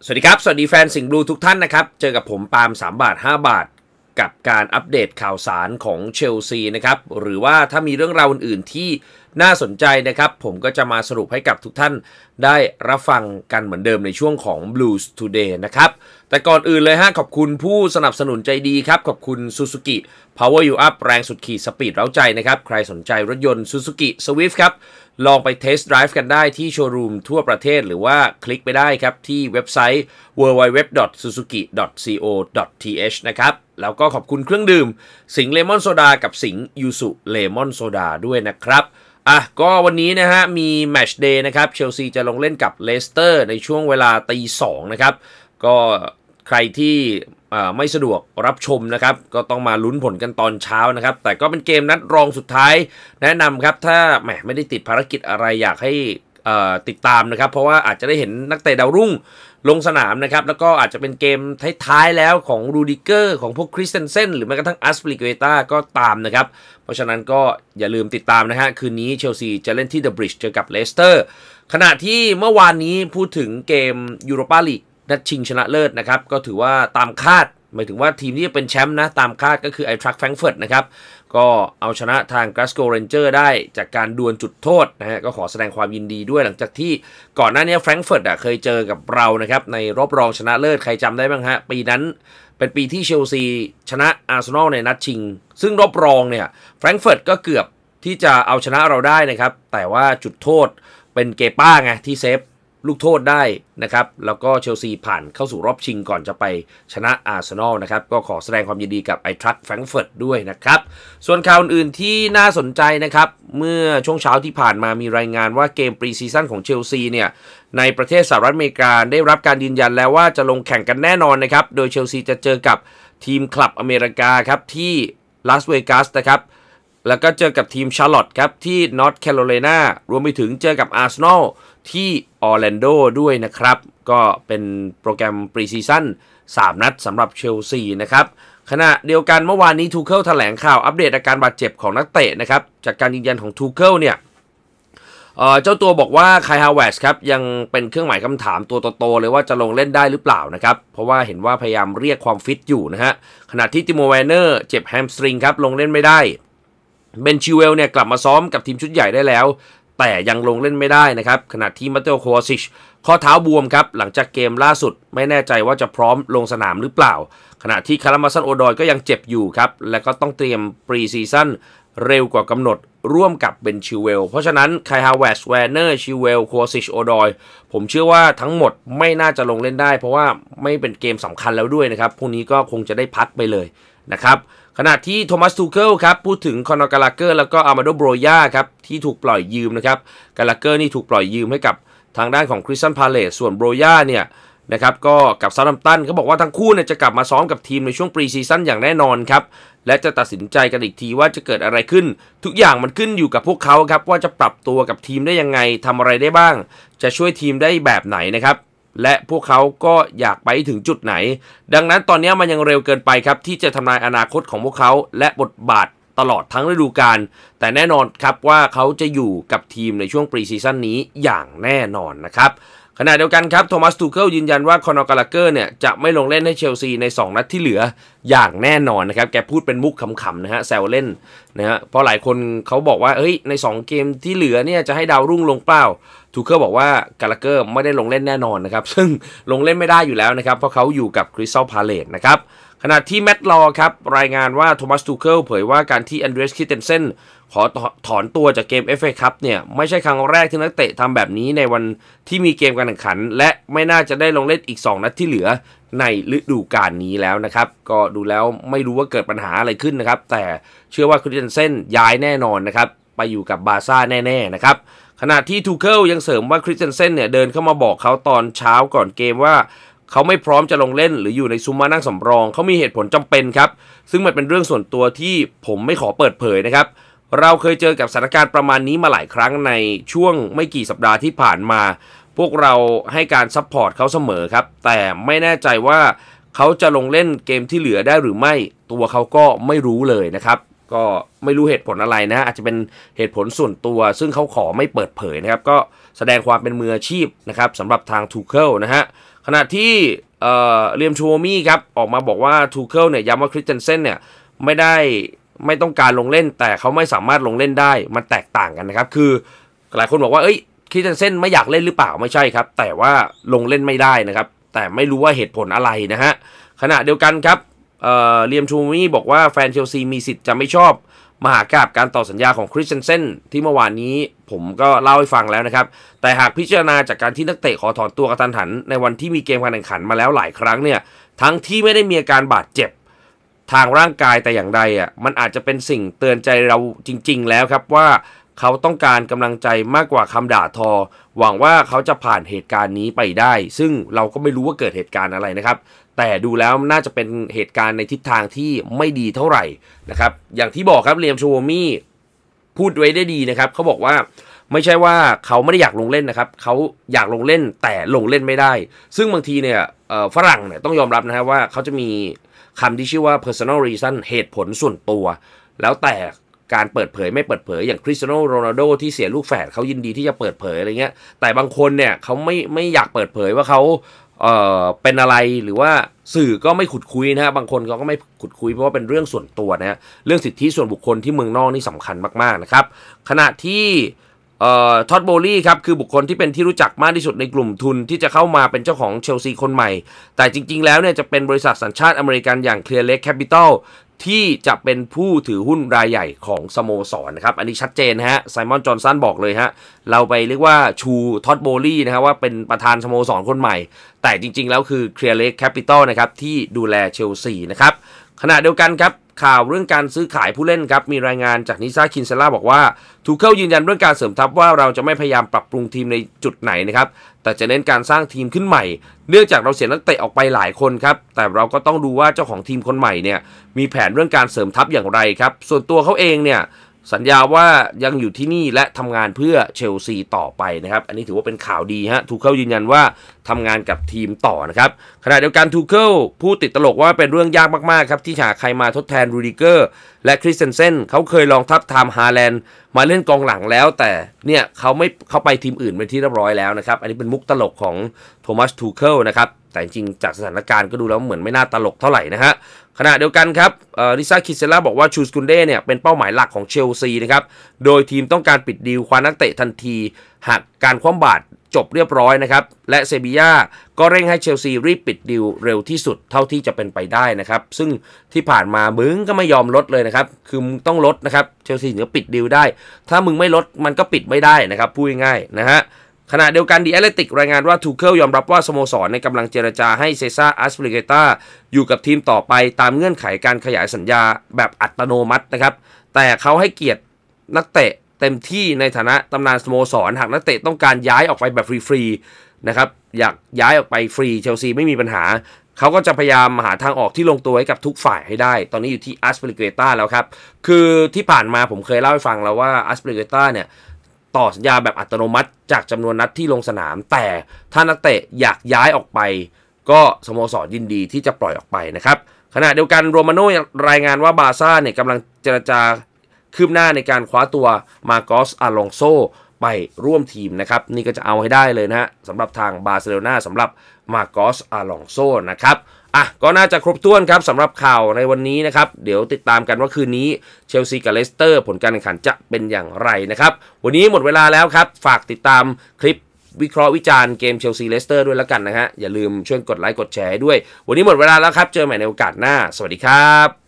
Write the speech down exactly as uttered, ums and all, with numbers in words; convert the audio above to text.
สวัสดีครับสวัสดีแฟนสิงห์บลูทุกท่านนะครับเจอกับผมปาล์มสามบาทห้าบาทกับการอัปเดตข่าวสารของเชลซีนะครับหรือว่าถ้ามีเรื่องราวอื่นๆที่น่าสนใจนะครับผมก็จะมาสรุปให้กับทุกท่านได้รับฟังกันเหมือนเดิมในช่วงของ Blues Today นะครับแต่ก่อนอื่นเลยฮะขอบคุณผู้สนับสนุนใจดีครับขอบคุณ Suzuki Power You Up แรงสุดขีดสปีดเร้าใจนะครับใครสนใจรถยนต์ Suzuki Swift ครับลองไปเทสต์ไดรฟ์กันได้ที่โชว์รูมทั่วประเทศหรือว่าคลิกไปได้ครับที่เว็บไซต์ ดับเบิลยู ดับเบิลยู ดับเบิลยู ดอท ซูซูกิ ดอท โค ดอท ที เอช นะครับแล้วก็ขอบคุณเครื่องดื่มสิงห์เลมอนโซดากับสิงห์ยูสุเลมอนโซดาด้วยนะครับอ่ะก็วันนี้นะฮะมีแมตช์เดย์นะครับเชลซีจะลงเล่นกับเลสเตอร์ในช่วงเวลาตีสองนะครับก็ใครที่ไม่สะดวกรับชมนะครับก็ต้องมาลุ้นผลกันตอนเช้านะครับแต่ก็เป็นเกมนัดรองสุดท้ายแนะนำครับถ้าแหมไม่ได้ติดภารกิจอะไรอยากให้ติดตามนะครับเพราะว่าอาจจะได้เห็นนักเตะดาวรุ่งลงสนามนะครับแล้วก็อาจจะเป็นเกมท้ายๆแล้วของรูดิเกอร์ของพวกคริสเตนเซนหรือแม้กระทั่งอัสปลิเกต้าก็ตามนะครับเพราะฉะนั้นก็อย่าลืมติดตามนะฮะคืนนี้เชลซีจะเล่นที่เดอะบริดจ์เจอกับเลสเตอร์ขณะที่เมื่อวานนี้พูดถึงเกมยูโรปาลีกนัดชิงชนะเลิศนะครับก็ถือว่าตามคาดหมายถึงว่าทีมที่จะเป็นแชมป์นะตามคาดก็คือไอทรัคแฟรงก์เฟิร์ตนะครับก็เอาชนะทางกลาสโกว์เรนเจอร์ได้จากการดวลจุดโทษนะฮะก็ขอแสดงความยินดีด้วยหลังจากที่ก่อนหน้านี้แฟรงก์เฟิร์ตอ่ะเคยเจอกับเรานะครับในรอบรองชนะเลิศใครจำได้บ้างฮะปีนั้นเป็นปีที่เชลซีชนะอาร์เซนอลในนัดชิงซึ่งรอบรองเนี่ยแฟรงก์เฟิร์ตก็เกือบที่จะเอาชนะเราได้นะครับแต่ว่าจุดโทษเป็นเกป้าไงที่เซฟลูกโทษได้นะครับแล้วก็เชลซีผ่านเข้าสู่รอบชิงก่อนจะไปชนะอาร์เซนอลนะครับก็ขอแสดงความยินดีกับไอทรัคแฟรงก์เฟิร์ตด้วยนะครับส่วนข่าวอื่นที่น่าสนใจนะครับเมื่อช่วงเช้าที่ผ่านมามีรายงานว่าเกมปรีซีซั่นของเชลซีเนี่ยในประเทศสหรัฐอเมริกาได้รับการยืนยันแล้วว่าจะลงแข่งกันแน่นอนนะครับโดยเชลซีจะเจอกับทีมคลับอเมริกาครับที่ลาสเวกัสนะครับแล้วก็เจอกับทีมชาร์ลอตต์ครับที่นอร์ทแคโรไลนารวมไปถึงเจอกับอาร์เซนอลที่ออร์แลนโดด้วยนะครับก็เป็นโปรแกรมปรีซีซั่นสามนัดสำหรับเชลซีนะครับขณะเดียวกันเมื่อวานนี้ทูเคิลแถลงข่าวอัปเดตอาการบาดเจ็บของนักเตะนะครับจากการยืนยันของทูเคิลเนี่ยเอ่อเจ้าตัวบอกว่าไคฮาวเวร์สครับยังเป็นเครื่องหมายคำถามตัวโตๆเลยว่าจะลงเล่นได้หรือเปล่านะครับเพราะว่าเห็นว่าพยายามเรียกความฟิตอยู่นะฮะขณะที่ติโมแวนเนอร์เจ็บแฮมสตริงครับลงเล่นไม่ได้เบนชิเวลเนี่ยกลับมาซ้อมกับทีมชุดใหญ่ได้แล้วแต่ยังลงเล่นไม่ได้นะครับขณะที่มาเตโอโควาซิชข้อเท้าบวมครับหลังจากเกมล่าสุดไม่แน่ใจว่าจะพร้อมลงสนามหรือเปล่าขณะที่คารามาซันโอดอยก็ยังเจ็บอยู่ครับและก็ต้องเตรียมปรีซีซั่นเร็วกว่ากำหนดร่วมกับเบนชิเวลเพราะฉะนั้นไคฮาวเวร์สแวนเนอร์ชิเวลโควาซิชโอดอยผมเชื่อว่าทั้งหมดไม่น่าจะลงเล่นได้เพราะว่าไม่เป็นเกมสำคัญแล้วด้วยนะครับพวกนี้ก็คงจะได้พักไปเลยนะครับขณะที่โทมัสทูเคิลครับพูดถึงคอนอร์กาลาเกอร์แล้วก็อามาโดโบรย่าครับที่ถูกปล่อยยืมนะครับกาลาเกอร์นี่ถูกปล่อยยืมให้กับทางด้านของคริสตัลพาเลซส่วนโบรย่าเนี่ยนะครับก็กับซาดัมตันเขาบอกว่าทั้งคู่เนี่ยจะกลับมาซ้อมกับทีมในช่วงปรีซีซั่นอย่างแน่นอนครับและจะตัดสินใจกันอีกทีว่าจะเกิดอะไรขึ้นทุกอย่างมันขึ้นอยู่กับพวกเขาครับว่าจะปรับตัวกับทีมได้ยังไงทำอะไรได้บ้างจะช่วยทีมได้แบบไหนนะครับและพวกเขาก็อยากไปถึงจุดไหนดังนั้นตอนนี้มันยังเร็วเกินไปครับที่จะทำนายอนาคตของพวกเขาและบทบาทตลอดทั้งฤดูกาลแต่แน่นอนครับว่าเขาจะอยู่กับทีมในช่วงปรีซีซั่นนี้อย่างแน่นอนนะครับขณะเดียวกันครับโทมัสทูเคิลยืนยันว่าคอนอร์กาลาเกอร์เนี่ยจะไม่ลงเล่นให้เชลซีในสองนัดที่เหลืออย่างแน่นอนนะครับแกพูดเป็นมุกขำๆนะฮะแซวเล่นนะฮะเพราะหลายคนเขาบอกว่าเฮ้ยในสองเกมที่เหลือเนี่ยจะให้ดาวรุ่งลงเปล่าทูเคิลบอกว่ากาลาเกอร์ไม่ได้ลงเล่นแน่นอนนะครับซึ่งลงเล่นไม่ได้อยู่แล้วนะครับเพราะเขาอยู่กับคริสตัลพาเลซนะครับขณะที่แมตต์ลอว์ครับรายงานว่าโทมัสทูเคิลเผยว่าการที่แอนเดรส คริสเตนเซนขอถอนตัวจากเกม เอฟ เอ Cup เนี่ยไม่ใช่ครั้งแรกที่นักเตะทำแบบนี้ในวันที่มีเกมการแข่งขันและไม่น่าจะได้ลงเล่นอีกสองนัดที่เหลือในฤดูกาลนี้แล้วนะครับก็ดูแล้วไม่รู้ว่าเกิดปัญหาอะไรขึ้นนะครับแต่เชื่อว่าคริสเตนเซนย้ายแน่นอนนะครับไปอยู่กับบาร์ซ่าแน่ๆนะครับขณะที่ทูเคิลยังเสริมว่าคริสเตนเซนเนี่ยเดินเข้ามาบอกเขาตอนเช้าก่อนเกมว่าเขาไม่พร้อมจะลงเล่นหรืออยู่ในซุ้มมานั่งสำรองเขามีเหตุผลจำเป็นครับซึ่งมันเป็นเรื่องส่วนตัวที่ผมไม่ขอเปิดเผยนะครับเราเคยเจอกับสถานการณ์ประมาณนี้มาหลายครั้งในช่วงไม่กี่สัปดาห์ที่ผ่านมาพวกเราให้การซัพพอร์ตเขาเสมอครับแต่ไม่แน่ใจว่าเขาจะลงเล่นเกมที่เหลือได้หรือไม่ตัวเขาก็ไม่รู้เลยนะครับก็ไม่รู้เหตุผลอะไรนะอาจจะเป็นเหตุผลส่วนตัวซึ่งเขาขอไม่เปิดเผยนะครับก็แสดงความเป็นมืออาชีพนะครับสำหรับทางทูเคิลนะฮะขณะที่เอ่อเรียมชูโอมี่ครับออกมาบอกว่าทูเคิลเนี่ยย้ำว่าคริสเตนเซนเนี่ยไม่ได้ไม่ต้องการลงเล่นแต่เขาไม่สามารถลงเล่นได้มันแตกต่างกันนะครับคือหลายคนบอกว่าเอ้ยคริสเตนเซนไม่อยากเล่นหรือเปล่าไม่ใช่ครับแต่ว่าลงเล่นไม่ได้นะครับแต่ไม่รู้ว่าเหตุผลอะไรนะฮะขณะเดียวกันครับเอ่อเรียมชูโอมี่บอกว่าแฟนเชลซีมีสิทธิ์จะไม่ชอบมหากาพย์การต่อสัญญาของคริสเตนเซนที่เมื่อวานนี้ผมก็เล่าให้ฟังแล้วนะครับแต่หากพิจารณาจากการที่นักเตะขอถอนตัวกระทันหันในวันที่มีเกมการแข่งขันมาแล้วหลายครั้งเนี่ยทั้งที่ไม่ได้มีอาการบาดเจ็บทางร่างกายแต่อย่างใดอ่ะมันอาจจะเป็นสิ่งเตือนใจเราจริงๆแล้วครับว่าเขาต้องการกำลังใจมากกว่าคำด่าทอหวังว่าเขาจะผ่านเหตุการณ์นี้ไปได้ซึ่งเราก็ไม่รู้ว่าเกิดเหตุการณ์อะไรนะครับแต่ดูแล้วน่าจะเป็นเหตุการณ์ในทิศทางที่ไม่ดีเท่าไหร่นะครับอย่างที่บอกครับเรียมชูโอมี่พูดไว้ได้ดีนะครับเขาบอกว่าไม่ใช่ว่าเขาไม่ได้อยากลงเล่นนะครับเขาอยากลงเล่นแต่ลงเล่นไม่ได้ซึ่งบางทีเนี่ยฝรั่งเนี่ยต้องยอมรับนะครับว่าเขาจะมีคำที่ชื่อว่า personal reason เหตุผลส่วนตัวแล้วแต่การเปิดเผยไม่เปิดเผยอย่างคริสเตียโนโรนัลโดที่เสียลูกแฝดเขายินดีที่จะเปิดเผยอะไรเงี้ยแต่บางคนเนี่ยเขาไม่ไม่อยากเปิดเผยว่าเขาเอ่อเป็นอะไรหรือว่าสื่อก็ไม่ขุดคุยนะฮะบางคนเขาก็ไม่ขุดคุยเพราะว่าเป็นเรื่องส่วนตัวนะฮะเรื่องสิทธิส่วนบุคคลที่เมืองนอกนี่สำคัญมากๆนะครับขณะที่เอ่อท็อดโบลี่ครับคือบุคคลที่เป็นที่รู้จักมากที่สุดในกลุ่มทุนที่จะเข้ามาเป็นเจ้าของเชลซีคนใหม่แต่จริงๆแล้วเนี่ยจะเป็นบริษัทสัญชาติอเมริกันอย่าง Clear Lake Capital ที่จะเป็นผู้ถือหุ้นรายใหญ่ของสโมสรนะครับอันนี้ชัดเจนนะฮะไซมอนจอห์นสันบอกเลยฮะเราไปเรียกว่าชูท็อดโบลี่นะฮะว่าเป็นประธานสโมสรคนใหม่แต่จริงๆแล้วคือ Clear Lake Capital นะครับที่ดูแลเชลซีนะครับขณะเดียวกันครับข่าวเรื่องการซื้อขายผู้เล่นครับมีรายงานจากนิซ่าคินเซล่าบอกว่าทูเคิลยืนยันเรื่องการเสริมทัพว่าเราจะไม่พยายามปรับปรุงทีมในจุดไหนนะครับแต่จะเน้นการสร้างทีมขึ้นใหม่เนื่องจากเราเสียนักเตะออกไปหลายคนครับแต่เราก็ต้องดูว่าเจ้าของทีมคนใหม่เนี่ยมีแผนเรื่องการเสริมทัพอย่างไรครับส่วนตัวเขาเองเนี่ยสัญญาว่ายังอยู่ที่นี่และทำงานเพื่อเชลซีต่อไปนะครับอันนี้ถือว่าเป็นข่าวดีฮะทูเคิลยืนยันว่าทำงานกับทีมต่อนะครับขณะเดียวกันทูเคิลพูดติดตลกว่าเป็นเรื่องยากมากๆครับที่หาใครมาทดแทนรูดิเกอร์และคริสเตนเซนเขาเคยลองทับทามฮาแลนด์มาเล่นกองหลังแล้วแต่เนี่ยเขาไม่เขาไปทีมอื่นเป็นที่เรียบร้อยแล้วนะครับอันนี้เป็นมุกตลกของโทมัสทูเคิลนะครับแต่จริงจากสถานการณ์ก็ดูแล้วเหมือนไม่น่าตลกเท่าไหร่นะฮะขณะเดียวกันครับลิซ่าคิเซล่าบอกว่าชูสกุนเด้เนี่ยเป็นเป้าหมายหลักของเชลซีนะครับโดยทีมต้องการปิดดีลคว้านักเตะทันทีหากการคว่ำบาตรจบเรียบร้อยนะครับและเซบีย่าก็เร่งให้เชลซีรีบปิดดีลเร็วที่สุดเท่าที่จะเป็นไปได้นะครับซึ่งที่ผ่านมามึงก็ไม่ยอมลดเลยนะครับคือมึงต้องลดนะครับเชลซีถึงจะปิดดีลได้ถ้ามึงไม่ลดมันก็ปิดไม่ได้นะครับพูดง่ายๆนะฮะขณะเดียวกันดีแอตเลติกรายงานว่าทูเคิลยอมรับว่าสโมสรในกำลังเจรจาให้เซซ่าอัสปริเกตาอยู่กับทีมต่อไปตามเงื่อนไขการขยายสัญญาแบบอัตโนมัตินะครับแต่เขาให้เกียรตินักเตะเต็มที่ในฐานะตำนานสโมสรหากนักเตะต้องการย้ายออกไปแบบฟรีๆนะครับอยากย้ายออกไปฟรีเชลซีไม่มีปัญหาเขาก็จะพยายามหาทางออกที่ลงตัวให้กับทุกฝ่ายให้ได้ตอนนี้อยู่ที่อัสปริเกตาแล้วครับคือที่ผ่านมาผมเคยเล่าให้ฟังแล้วว่าอัสปริเกตาเนี่ยต่อสัญญาแบบอัตโนมัติจากจำนวนนัดที่ลงสนามแต่ถ้านักเตะอยากย้ายออกไปก็สโมสรยินดีที่จะปล่อยออกไปนะครับขณะเดียวกันโรมาโน่รายงานว่าบาร์ซ่าเนี่ยกำลังเจรจาคืบหน้าในการคว้าตัวมาโกสอาลองโซไปร่วมทีมนะครับนี่ก็จะเอาให้ได้เลยนะฮะสำหรับทางบาร์เซโลนาสำหรับมาโกสอาลองโซนะครับอ่ะก็น่าจะครบถ้วนครับสำหรับข่าวในวันนี้นะครับเดี๋ยวติดตามกันว่าคืนนี้เชลซีกับเลสเตอร์ผลการแข่งขันจะเป็นอย่างไรนะครับวันนี้หมดเวลาแล้วครับฝากติดตามคลิปวิเคราะห์วิจารณ์เกมเชลซีเลสเตอร์ด้วยแล้วกันนะฮะอย่าลืมช่วยกดไลค์กดแชร์ด้วยวันนี้หมดเวลาแล้วครับเจอใหม่ในโอกาสหน้าสวัสดีครับ